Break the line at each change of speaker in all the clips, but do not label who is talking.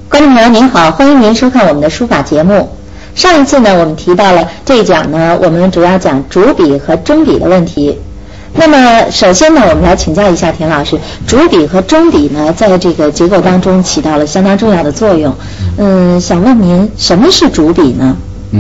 观众朋友您好，欢迎您收看我们的书法节目。上一次呢，我们提到了这一讲呢，我们主要讲主笔和中笔的问题。那么首先呢，我们来请教一下田老师，主笔和中笔呢，在这个结构当中起到了相当重要的作用。想问您，什么是主笔呢？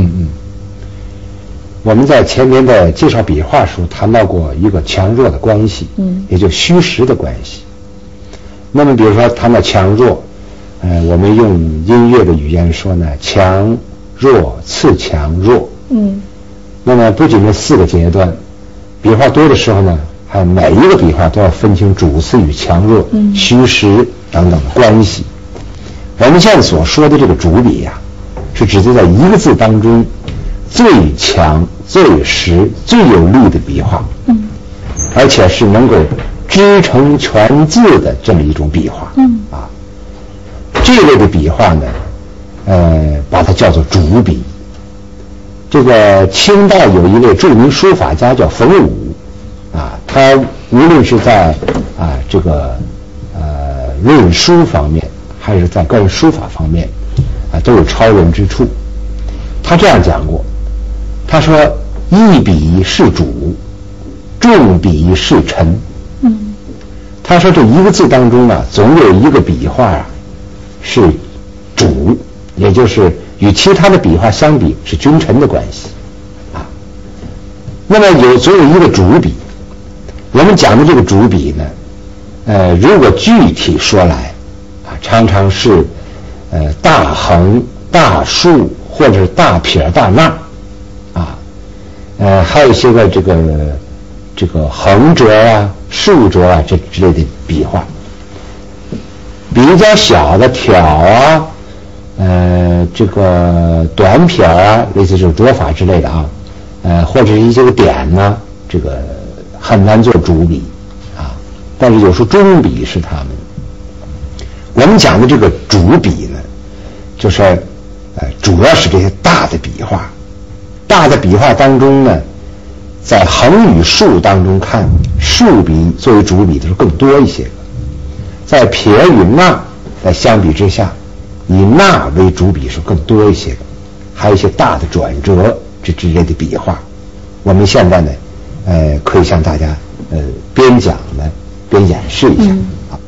我们在前面的介绍笔画时谈到过一个强弱的关系，也就虚实的关系。那么比如说谈到强弱，我们用音乐的语言说呢，强弱次强弱。那么不仅这4个阶段，笔画多的时候呢，还每一个笔画都要分清主次与强弱、虚实等等的关系。我们现在所说的这个主笔呀，是指的在一个字当中最强、最实、最有力的笔画，而且是能够支撑全字的这么一种笔画。这类的笔画呢，把它叫做主笔。这个清代有一位著名书法家叫冯武，他无论是在这个论书方面，还是在个人书法方面，都有超人之处。他这样讲过，他说：“一笔是主，众笔是臣。”他说这一个字当中呢，总有一个笔画是主，也就是与其他的笔画相比是君臣的关系。那么总有一个主笔。我们讲的这个主笔呢，如果具体说来，常常是大横、大竖，或者是大撇、大捺，还有一些个这个横折竖折这之类的笔画。比较小的挑这个短撇类似这种折法之类的或者是一些个点呢，这个很难做主笔但是有时候中笔是他们。我们讲的这个主笔呢，就是主要是这些大的笔画。大的笔画当中呢，在横与竖当中看，竖笔作为主笔的是更多一些。在撇与捺相比之下，以捺为主笔是更多一些的，还有一些大的转折这之类的笔画。我们现在呢，可以向大家边讲呢边演示一下。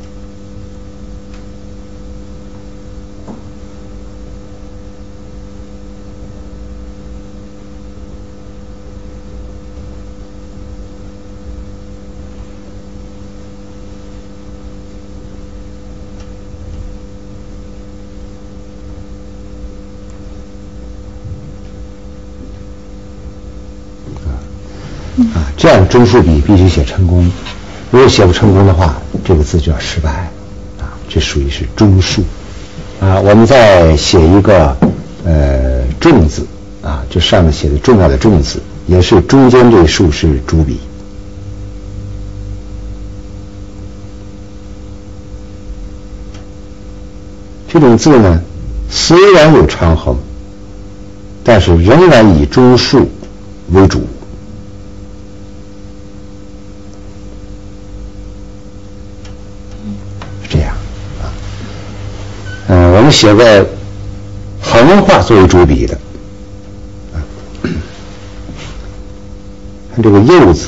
这样中竖笔必须写成功，如果写不成功的话，这个字就要失败这属于是中竖我们再写一个重字这上面写的重要的重字，也是中间这一竖是主笔。这种字呢，虽然有长横，但是仍然以中竖为主。我们写个横画作为主笔的看这个右字，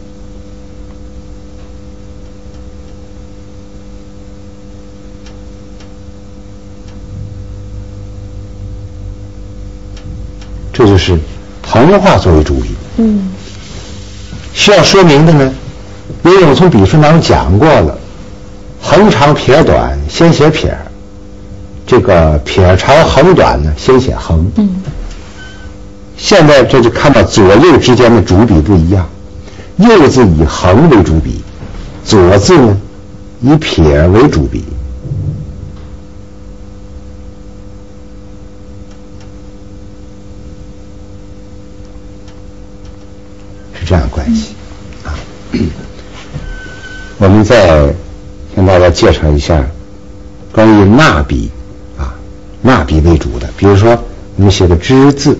这就是横画作为主笔。需要说明的呢，因为我们从笔顺当中讲过了，横长撇短先写撇，这个撇长横短呢先写横。现在这就看到左右之间的主笔不一样，右字以横为主笔，左字呢以撇为主笔。是这样的关系我们再向大家介绍一下关于捺笔捺笔为主的，比如说我们写的之字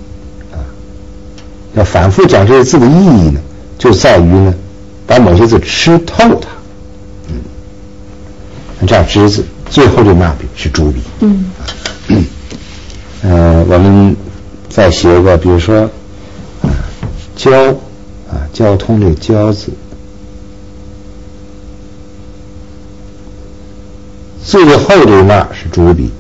要反复讲这个字的意义呢，就在于呢把某些字吃透它。 这样之字，最后这捺笔是主笔。我们再写一个，比如说交交通这交字，最后这捺是主笔。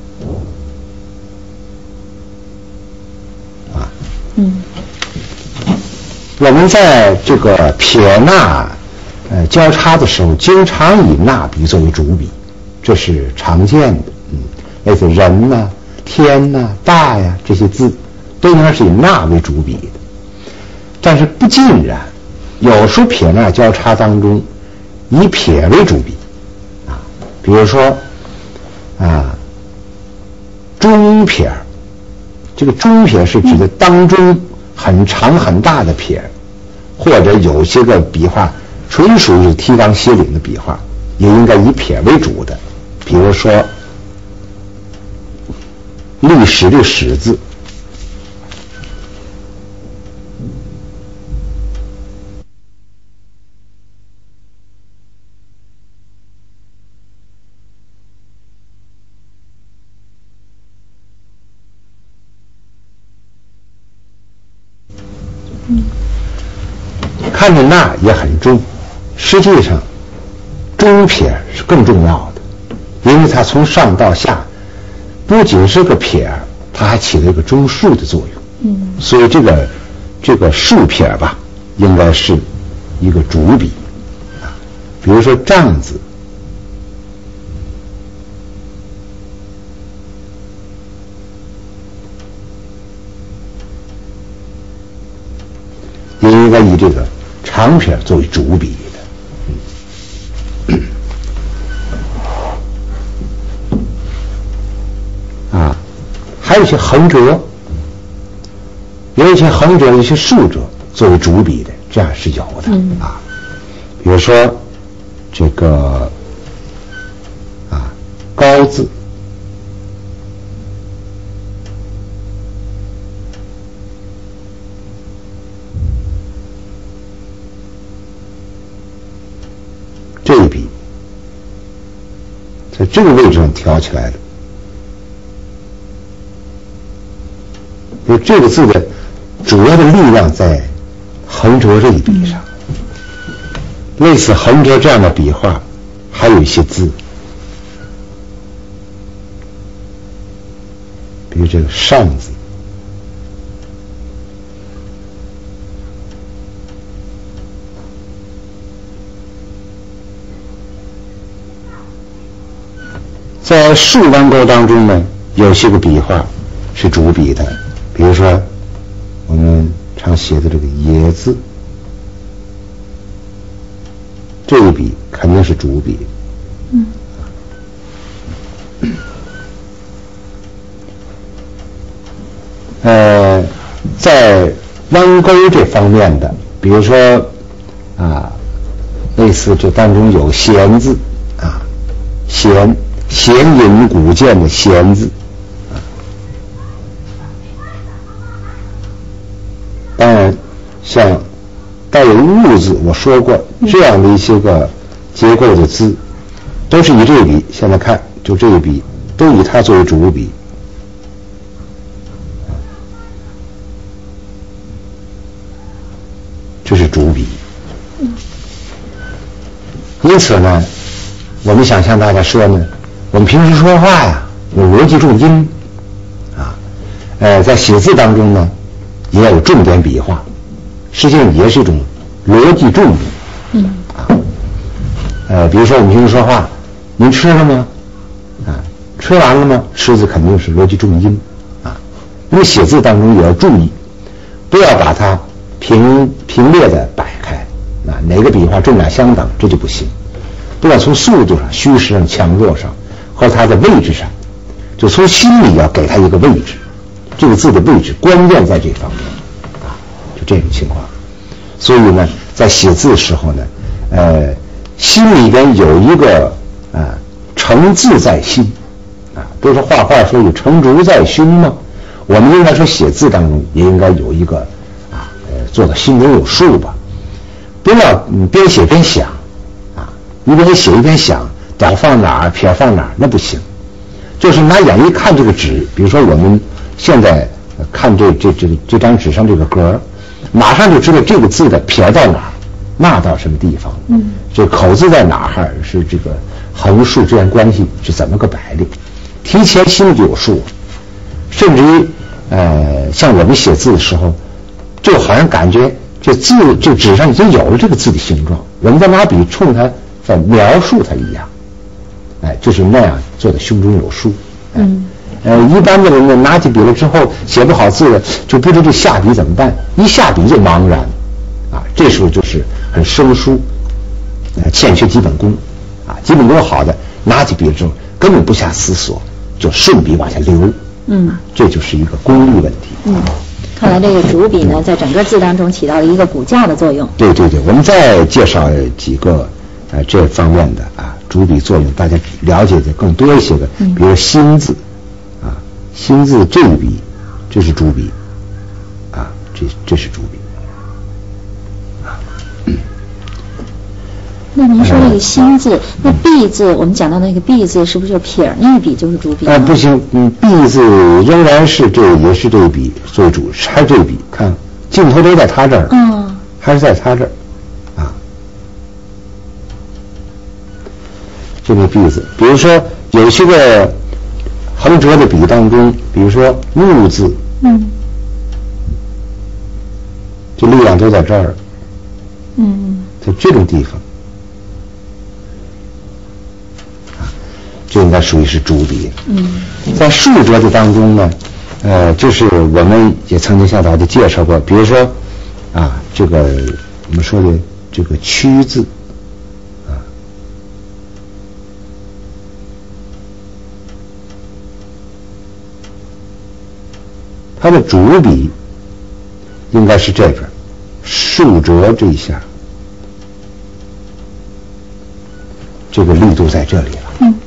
我们在这个撇捺交叉的时候，经常以捺笔作为主笔，这是常见的。类似人呐、天呐、大呀这些字，都应该是以捺为主笔的。但是不尽然，有时候撇捺交叉当中以撇为主笔比如说中撇，这个中撇是指的当中很长很大的撇，或者有些个笔画纯属于提纲挈领的笔画，也应该以撇为主的。比如说历史的史字，看着捺也很重，实际上中撇是更重要的，因为它从上到下不仅是个撇，它还起了一个中竖的作用。所以这个竖撇吧，应该是一个主笔比如说丈字，也应该以这个长撇作为主笔的。还有一些横折，有一些横折，有一些竖折作为主笔的，这样是有的比如说这个高字，这一笔在这个位置上挑起来的。这个字的主要的力量在横折这一笔上。类似横折这样的笔画还有一些字，比如这个上字，在竖弯钩当中呢，有些个笔画是主笔的，比如说我们常写的这个野字，这一笔肯定是主笔。在弯钩这方面的，比如说类似这当中有弦字弦引古剑的弦字当然像带有物字，我说过这样的一些个结构的字都是以这一笔，现在看就这一笔都以它作为主笔。这是主笔。因此呢，我们想向大家说呢，我们平时说话呀有逻辑重音在写字当中呢也要有重点笔画，实际上也是一种逻辑重笔。比如说我们平时说话，您吃了吗？吃完了吗？吃字肯定是逻辑重音因为写字当中也要注意，不要把它平列的摆开哪个笔画重量相等，这就不行。不管从速度上、虚实上、强弱上，和它的位置上，就从心里要给它一个位置，这个字的位置关键在这方面就这种情况。所以呢，在写字的时候呢，心里边有一个诚字在心不是说画画说有诚竹在胸吗？我们应该说写字当中也应该有一个做到心中有数吧，不要边写边想一边写一边想， 点放哪儿，撇放哪儿，那不行。就是拿眼一看这个纸，比如说我们现在看这张纸上这个格，马上就知道这个字的撇到哪儿，捺到什么地方，这口字在哪儿，是这个横竖之间关系是怎么个摆列，提前心里就有数。甚至于像我们写字的时候，就好像感觉这字这纸上已经有了这个字的形状，我们在拿笔冲它在描述它一样，就是那样做的胸中有数。一般的人呢，拿起笔了之后写不好字了，就不知道这下笔怎么办，一下笔就茫然，这时候就是很生疏，欠缺基本功，基本功好的拿起笔之后根本不下思索，就顺笔往下流，这就是一个功力问题。
看来这个主笔呢，在整个字当中起到了一个骨架的作用。
对，我们再介绍几个这方面的主笔作用，大家了解的更多一些的，比如心字，心字这一笔，这是主笔，这是主笔。
那您说这个心字，那闭字，我们讲到那个闭字，是不是就撇那一笔就是主笔？
不行，闭字仍然是也是这一笔作为主，还是这一笔，看镜头都在他这儿，还是在他这儿，这个闭字，比如说有些个横折的笔当中，比如说木字，这力量都在这儿，在这种地方。这应该属于是主笔。在竖折的当中呢，就是我们也曾经向大家介绍过，比如说这个我们说的这个曲字，它的主笔应该是这边竖折这一下，这个力度在这里了。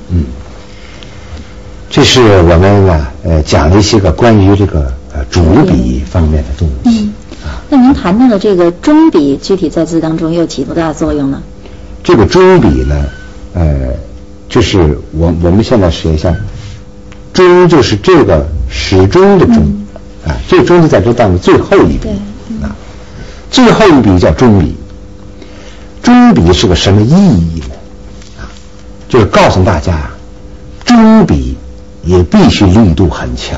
这是我们讲了一些个关于这个主笔方面的东西。
那您谈到的这个中笔，具体在字当中又起多大作用呢？
这个中笔呢，就是我们现在学一下，中就是这个始终的中，这个中就在这当中最后一笔，最后一笔叫中笔。中笔是个什么意义呢？就是告诉大家中笔也必须力度很强，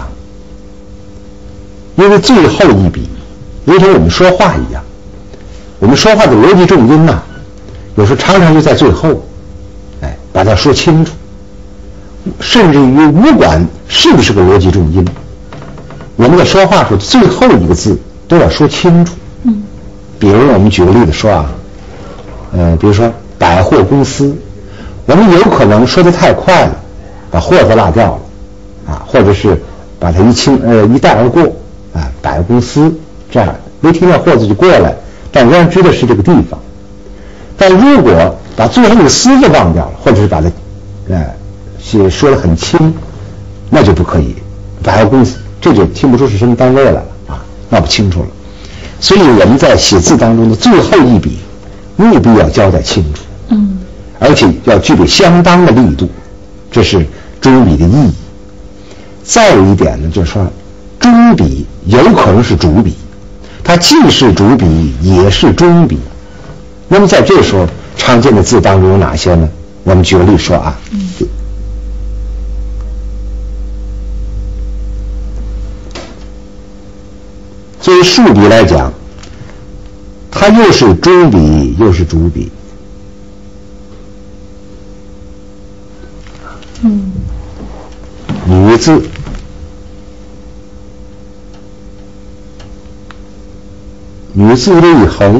因为最后一笔如同我们说话一样，我们说话的逻辑重音有时候常常就在最后，把它说清楚，甚至于不管是不是个逻辑重音，我们在说话时候最后一个字都要说清楚。比如我们举个例子说比如说百货公司，我们有可能说得太快了，把货子落掉了，或者是把它一带而过，百货公司这样，没听到货子就过来，但仍然知道是这个地方。但如果把最后那个丝字忘掉了，或者是把它说得很轻，那就不可以。百货公司这就听不出是什么单位来了闹不清楚了。所以我们在写字当中的最后一笔务必要交代清楚，而且要具备相当的力度，这是中笔的意义。再有一点呢，就是说中笔有可能是主笔，它既是主笔也是中笔。那么在这时候常见的字当中有哪些呢？我们举个例说作为竖笔来讲，它又是中笔又是主笔。女字，女字这一横，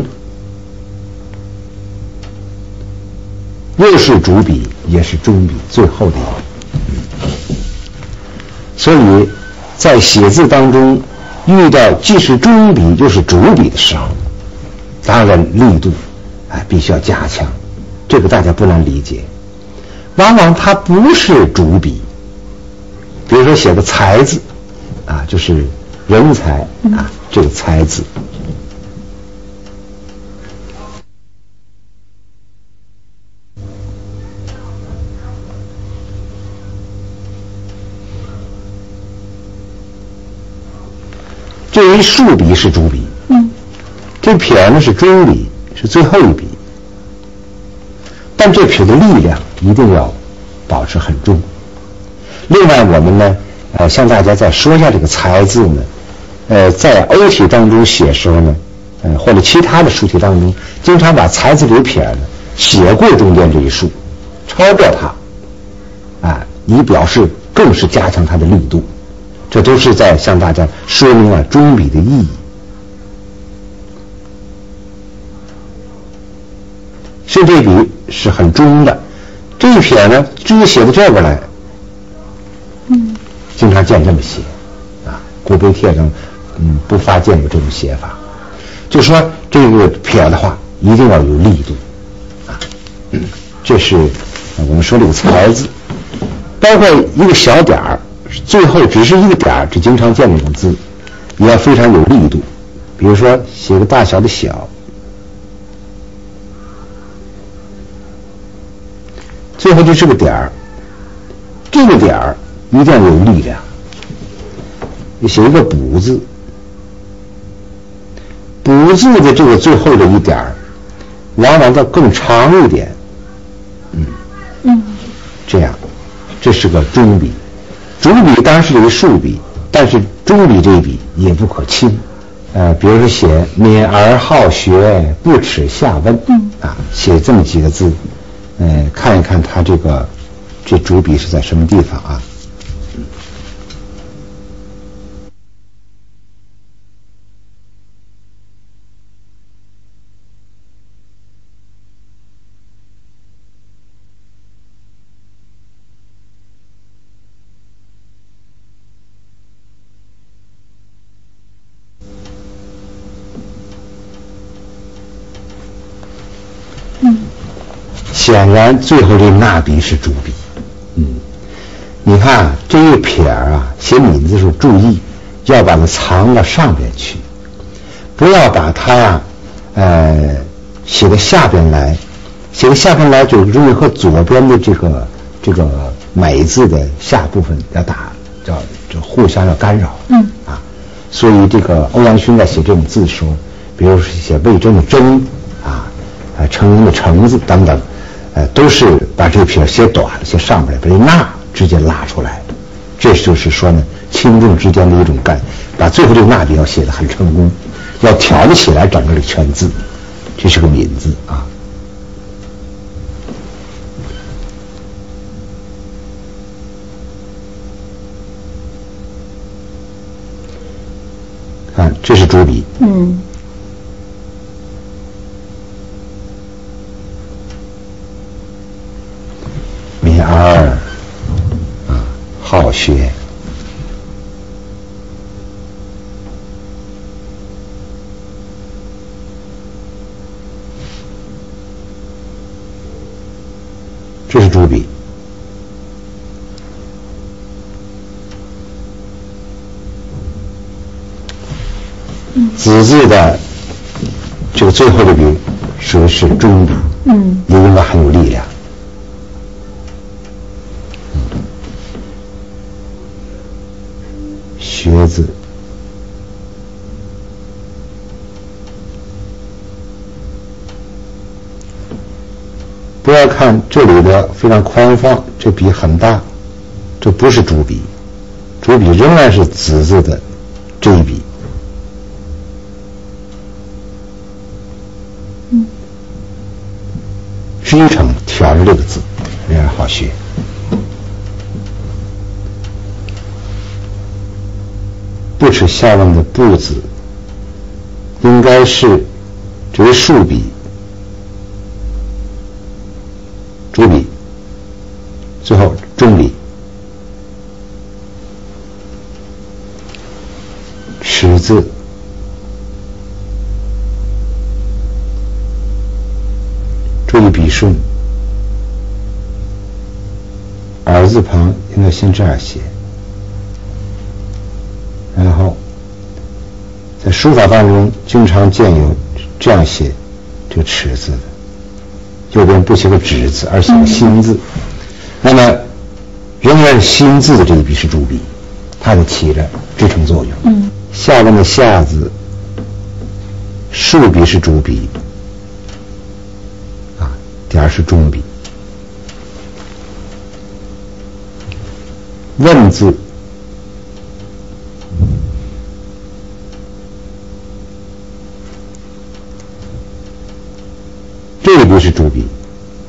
又是主笔也是中笔，最后的一笔。所以在写字当中遇到既是中笔又是主笔的时候，当然力度必须要加强，这个大家不难理解。往往它不是主笔，比如说写个才字就是人才这个才字， 这一竖笔是主笔，这撇呢是中笔，是最后一笔。但这撇的力量一定要保持很重。另外我们呢，向大家再说一下这个才字呢，在欧体当中写时候呢，或者其他的书体当中，经常把才字这个撇呢写过中间这一竖，超过它，以表示更是加强它的力度。这都是在向大家说明中笔的意义。所以这笔是很中的，这一撇呢，直接写到这边来，经常见这么写，古碑帖上，不乏见过这种写法。就说这个撇的话，一定要有力度，这是我们说这个才字，包括一个小点儿，最后只是一个点儿，这经常见这种字，也要非常有力度。比如说写个大小的小。最后就是个点儿，这个点儿一定要有力量。你写一个补字，补字的这个最后的一点儿，往往要更长一点。这样，这是个中笔。主笔当然是这个竖笔，但是中笔这一笔也不可轻。比如说写勉而好学，不耻下问，写这么几个字。看一看它这主笔是在什么地方啊？显然最后这捺笔是主笔。你看这一撇写抿字的时候注意要把它藏到上边去，不要把它写到下边来，写到下边来就容易和左边的这个美字的下部分要就互相要干扰。所以这个欧阳询在写这种字的时候，比如说写魏征的征成人的成字等等，都是把这个撇写短了，写上边来，把这捺直接拉出来。这就是说呢，轻重之间的一种把最后这个捺笔要写得很成功，要挑得起来整个的全字。这是个抿字啊。看，这是主笔。勉而好学，这是主笔。子字的这个最后的笔属于是中笔，也应该很有力量。学字，不要看这里的非常宽放，这笔很大，这不是主笔，主笔仍然是子字的这一笔。实际上挑着这个字，勉而好学。不耻下问的不字，应该是这为竖笔，主笔，最后中笔。耻字，注意笔顺，耳字旁应该先这样写。然后在书法当中经常见有这样写这个耻字的，右边不写个止字而写个心字，那么仍然是心字的这一笔是主笔，它就起着支撑作用。 下边的下字，竖笔是主笔，点是中笔。问字，这个笔是主笔，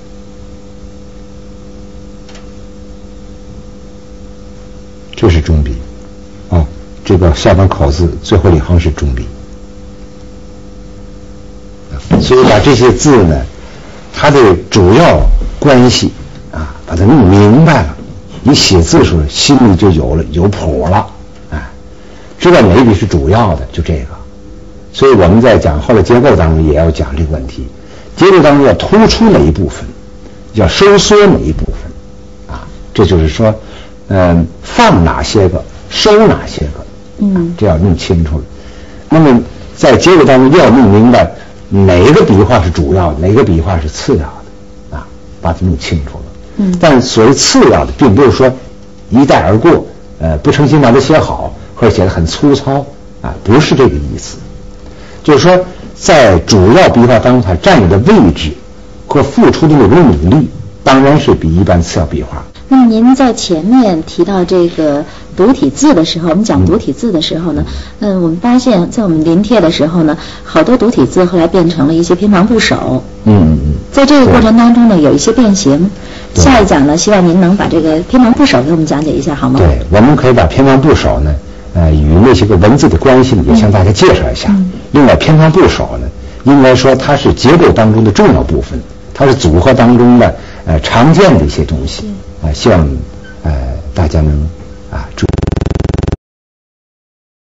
这是中笔。这个下边口字最后一行是中笔。所以把这些字呢，它的主要关系把它弄明白了，你写字的时候心里就有谱了，知道哪一笔是主要的，就这个。所以我们在讲后来结构当中也要讲这个问题，结构当中要突出哪一部分，要收缩哪一部分，这就是说，放哪些个，收哪些个，这要弄清楚了。那么在结构当中要弄明白哪一个笔画是主要的，哪个笔画是次要的，把它弄清楚了。但所谓次要的，并不是说一带而过，不诚心把它写好，或者写得很粗糙，不是这个意思。就是说，在主要笔画当中，它占有的位置和付出的那种努力，当然是比一般次要笔画。
那么您在前面提到这个独体字的时候，我们讲独体字的时候呢，我们发现在我们临帖的时候呢，好多独体字后来变成了一些偏旁部首。在这个过程当中呢，有一些变形。下一讲呢，希望您能把这个偏旁部首给我们讲解一下，好吗？
对，我们可以把偏旁部首呢，与那些个文字的关系呢，也向大家介绍一下。另外，偏旁部首呢，应该说它是结构当中的重要部分，它是组合当中的常见的一些东西。希望